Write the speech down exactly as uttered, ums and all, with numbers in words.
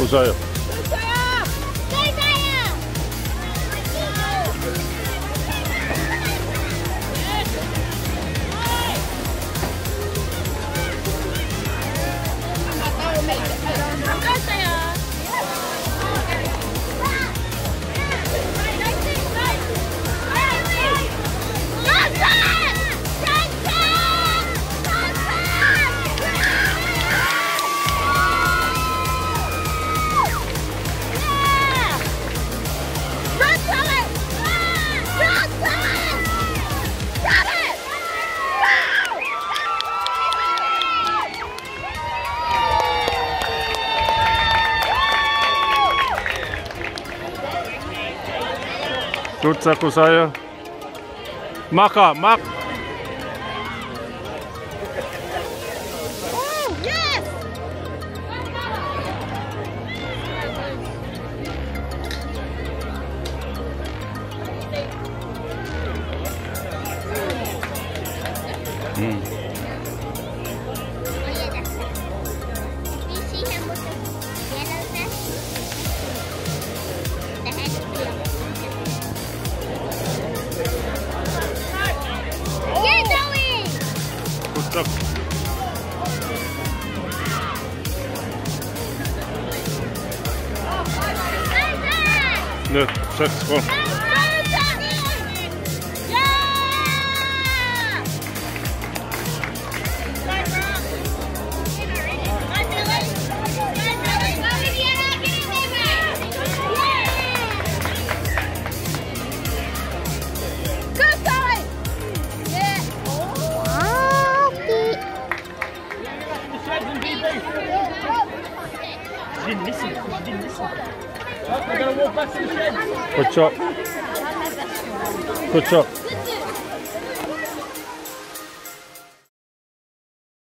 웃어요. Tutsaku saya. Maka, mak. Oh, yes. Hmm. Good. Ne, wszystko. Didn't listen. Didn't listen. We're gonna walk back to the shed. Good job. Good job.